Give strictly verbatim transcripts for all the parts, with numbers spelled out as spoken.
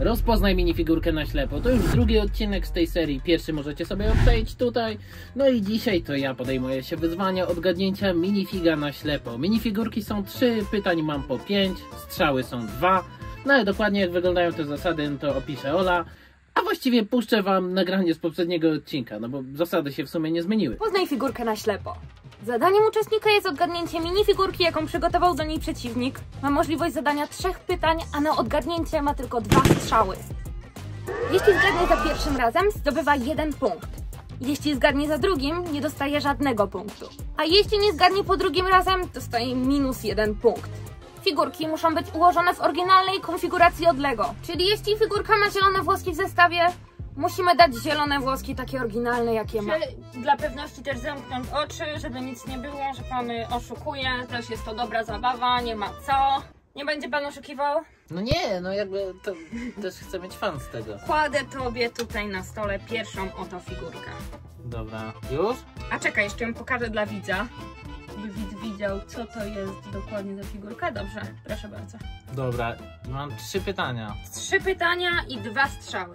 Rozpoznaj minifigurkę na ślepo. To już drugi odcinek z tej serii. Pierwszy możecie sobie obczaić tutaj. No i dzisiaj to ja podejmuję się wyzwania odgadnięcia minifiga na ślepo. Minifigurki są trzy, pytań mam po pięć, strzały są dwa. No i dokładnie jak wyglądają te zasady, no to opisze Ola. A właściwie puszczę wam nagranie z poprzedniego odcinka, no bo zasady się w sumie nie zmieniły. Poznaj figurkę na ślepo. Zadaniem uczestnika jest odgadnięcie minifigurki, jaką przygotował do niej przeciwnik. Ma możliwość zadania trzech pytań, a na odgadnięcie ma tylko dwa strzały. Jeśli zgadnie za pierwszym razem, zdobywa jeden punkt. Jeśli zgadnie za drugim, nie dostaje żadnego punktu. A jeśli nie zgadnie po drugim razem, dostaje minus jeden punkt. Figurki muszą być ułożone w oryginalnej konfiguracji od Lego. Czyli jeśli figurka ma zielone włoski w zestawie, musimy dać zielone włoski takie oryginalne, jakie ma. Dla pewności też zamknąć oczy, żeby nic nie było, że pan oszukuje. Też jest to dobra zabawa, nie ma co. Nie będzie pan oszukiwał? No nie, no jakby to też chcę mieć fan z tego. Kładę tobie tutaj na stole pierwszą oto figurkę. Dobra, już? A czekaj, jeszcze ją pokażę dla widza. By widz widział, co to jest dokładnie za figurka. Dobrze, proszę bardzo. Dobra, mam trzy pytania. Trzy pytania i dwa strzały.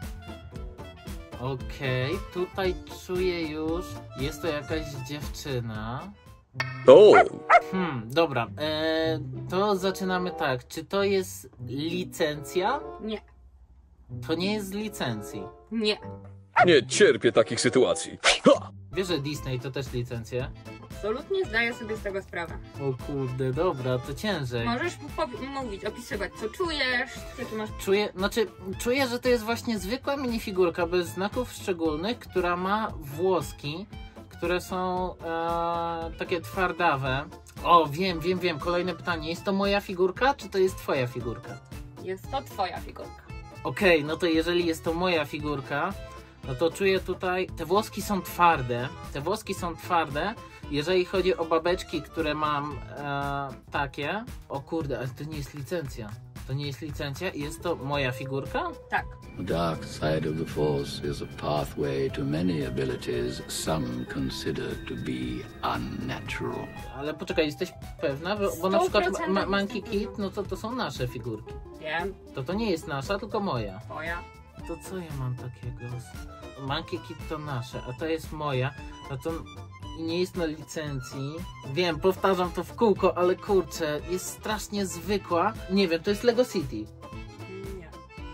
Okej, okay, tutaj czuję już, jest to jakaś dziewczyna. O! Hmm, dobra, eee, to zaczynamy tak, czy to jest licencja? Nie. To nie jest z licencji. Nie. Nie cierpię takich sytuacji. Ha! Wiesz, że Disney to też licencje? Absolutnie zdaję sobie z tego sprawę. O kurde, dobra, to ciężej. Możesz mówić, opisywać, co czujesz, jakie masz... Czuję, znaczy, czuję, że to jest właśnie zwykła minifigurka bez znaków szczególnych, która ma włoski, które są e, takie twardawe. O, wiem, wiem, wiem, kolejne pytanie. Jest to moja figurka, czy to jest twoja figurka? Jest to twoja figurka. Okej, okay, no to jeżeli jest to moja figurka, no to czuję tutaj, te włoski są twarde, te włoski są twarde, jeżeli chodzi o babeczki, które mam e, takie, o kurde, ale to nie jest licencja, to nie jest licencja, jest to moja figurka? Tak. The dark side of the Force is a pathway to many abilities some consider to be unnatural. Ale poczekaj, jesteś pewna? Bo, bo na przykład ma Monkey Kid, no to to są nasze figurki. Wiem. To to nie jest nasza, tylko moja. Moja. To co ja mam takiego? Monkey Kid to nasze, a to jest moja, no to nie jest na licencji. Wiem, powtarzam to w kółko, ale kurczę, jest strasznie zwykła. Nie wiem, to jest Lego City. Nie.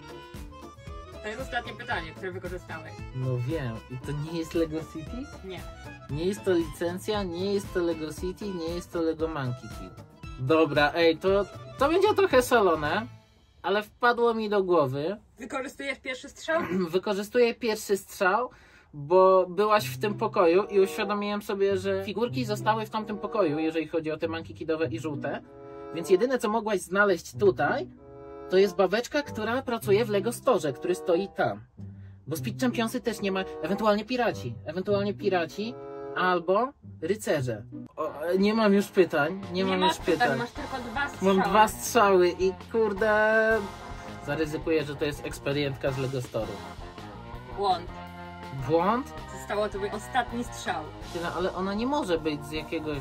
To jest ostatnie pytanie, które wykorzystałeś. No wiem, i to nie jest Lego City? Nie. Nie jest to licencja, nie jest to Lego City, nie jest to Lego Monkey Kid. Dobra, ej, to, to będzie trochę szalone, ale wpadło mi do głowy. Wykorzystujesz pierwszy strzał? Wykorzystuję pierwszy strzał, bo byłaś w tym pokoju i uświadomiłem sobie, że figurki zostały w tamtym pokoju, jeżeli chodzi o te Monkey Kidowe i żółte. Więc jedyne, co mogłaś znaleźć tutaj, to jest babeczka, która pracuje w Lego Store, który stoi tam. Bo Speed Championsy też nie ma, ewentualnie piraci, ewentualnie piraci albo rycerze. O, nie mam już pytań, nie, nie mam już pytań. pytań. Masz tylko dwa strzały. Mam dwa strzały i kurde, zaryzykuję, że to jest eksperientka z Lego Store'u. Błąd. Błąd? Zostało to był ostatni strzał. Tyle, ale ona nie może być z jakiegoś...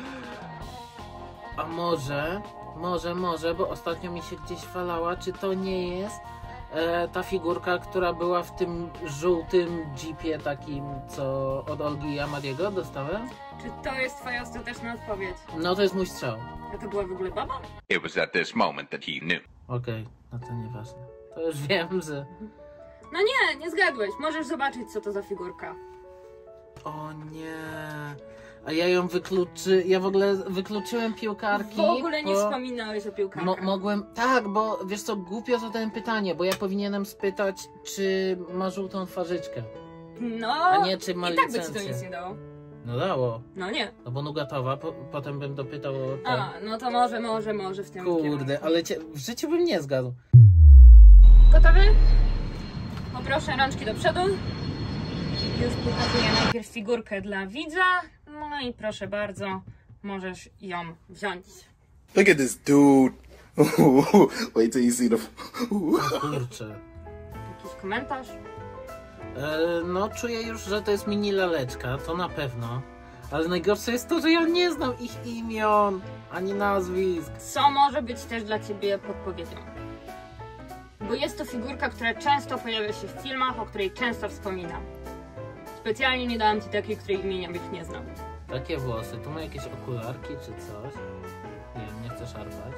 A może, może, może, bo ostatnio mi się gdzieś falała, czy to nie jest e, ta figurka, która była w tym żółtym jeepie takim, co od Olgi i Amadiego dostałem? Czy to jest twoja ostateczna odpowiedź? No to jest mój strzał. A to była w ogóle baba? It was at this moment that he knew. Okej, okay, no to nieważne. To już wiem, że... No nie, nie zgadłeś. Możesz zobaczyć, co to za figurka. O nie... A ja ją wykluczy... Ja w ogóle wykluczyłem piłkarki. W ogóle nie bo... wspominałeś o piłkarkach. Mo mogłem... Tak, bo wiesz co, głupio zadałem pytanie, bo ja powinienem spytać, czy ma żółtą twarzyczkę. No, a nie czy ma i tak licencję. by ci to nic nie dało. No dało. No nie. No bo nugatowa, po, potem bym dopytał o to. A, no to może, może, może w tym Kurde, kierunku. ale cię, w życiu bym nie zgadł. Gotowy? Poproszę rączki do przodu. Już pokazuję najpierw figurkę dla widza. No i proszę bardzo, możesz ją wziąć. Look at this dude. Wait till you see the... O kurczę. Jakiś komentarz? E, no czuję już, że to jest mini laleczka, to na pewno. Ale najgorsze jest to, że ja nie znam ich imion, ani nazwisk. Co może być też dla ciebie podpowiedzią? bo jest to figurka, która często pojawia się w filmach, o której często wspominam. Specjalnie nie dałam ci takiej, której imienia bych nie znał. Takie włosy, tu ma jakieś okularki czy coś. Nie wiem, nie chcę szarpać.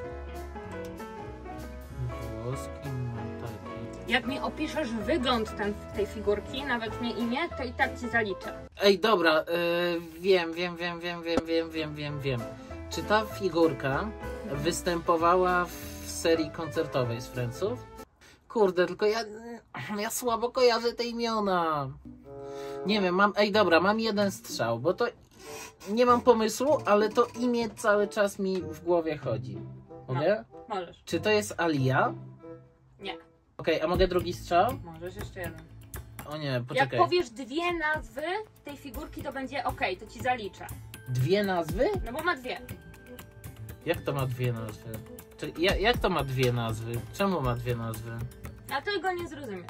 Włoski ma taki. Jak mi opiszesz wygląd ten, tej figurki, nawet nie imię, to i tak ci zaliczę. Ej, dobra, yy, wiem, wiem, wiem, wiem, wiem, wiem, wiem, wiem, wiem. Czy ta figurka występowała w serii koncertowej z Friendsów? Kurde, tylko ja, ja słabo kojarzę te imiona. Nie wiem, mam, ej dobra, mam jeden strzał, bo to nie mam pomysłu, ale to imię cały czas mi w głowie chodzi. Mogę? No, możesz. Czy to jest Alia? Nie. Okej, okay, a mogę drugi strzał? Możesz jeszcze jeden. O nie, poczekaj. Jak powiesz dwie nazwy tej figurki, to będzie ok, to ci zaliczę. Dwie nazwy? No bo ma dwie. Jak to ma dwie nazwy? Czy, ja, jak to ma dwie nazwy? Czemu ma dwie nazwy? A ty go nie zrozumiesz.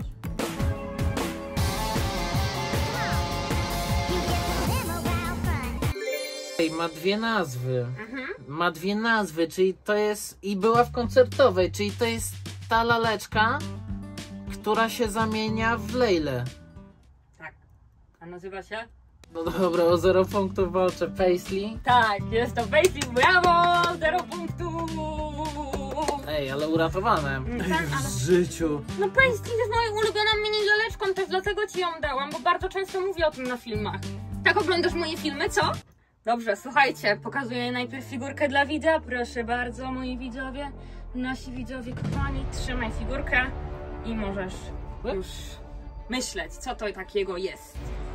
Ej, ma dwie nazwy. Mhm. Ma dwie nazwy, czyli to jest... I była w koncertowej, czyli to jest ta laleczka, która się zamienia w Leilę. Tak. A nazywa się? No dobra, o zero punktów walczę. Paisley? Tak, jest to Paisley, brawo! Zero punktów! Ej, ale uratowane. Tak, ale... W życiu. No Paisley jest moją ulubioną mini laleczką, też dlatego ci ją dałam, bo bardzo często mówię o tym na filmach. Tak oglądasz moje filmy, co? Dobrze, słuchajcie, pokazuję najpierw figurkę dla widza. Proszę bardzo, moi widzowie. Nasi widzowie kochani, trzymaj figurkę i możesz już myśleć, co to takiego jest.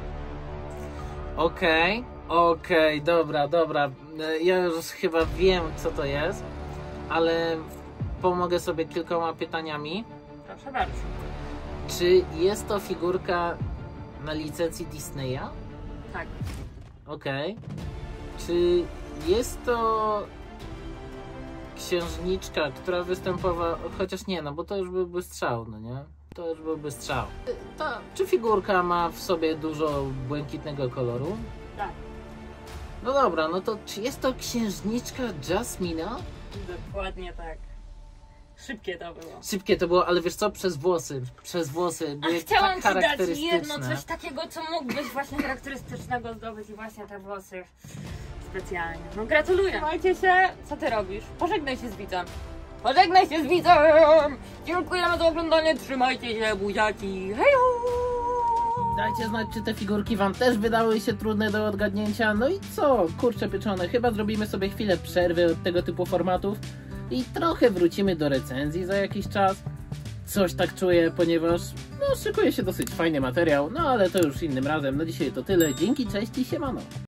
Okej, okay, okej, okay, dobra, dobra. Ja już chyba wiem, co to jest, ale pomogę sobie kilkoma pytaniami. Proszę bardzo. Czy jest to figurka na licencji Disneya? Tak. Okej. Okay. Czy jest to księżniczka, która występowała, chociaż nie, no bo to już byłby strzał, no nie? To już byłby strzał. Ta, czy figurka ma w sobie dużo błękitnego koloru? Tak. No dobra, no to czy jest to księżniczka Jasmina? Dokładnie tak. Szybkie to było. Szybkie to było, ale wiesz co? Przez włosy. Przez włosy były A chciałam tak ci dać charakterystyczne. jedno coś takiego, co mógłbyś właśnie charakterystycznego zdobyć i właśnie te włosy specjalnie. No gratuluję. Trzymajcie się. Co ty robisz? Pożegnaj się z widzem. Pożegnaj się z widzem! Dziękujemy za oglądanie. Trzymajcie się, buziaki. Hejo! Dajcie znać, czy te figurki wam też wydały się trudne do odgadnięcia. No i co? Kurczę pieczone. Chyba zrobimy sobie chwilę przerwy od tego typu formatów i trochę wrócimy do recenzji za jakiś czas. Coś tak czuję, ponieważ no szykuje się dosyć fajny materiał, no ale to już innym razem. No dzisiaj to tyle. Dzięki, cześć i siemano.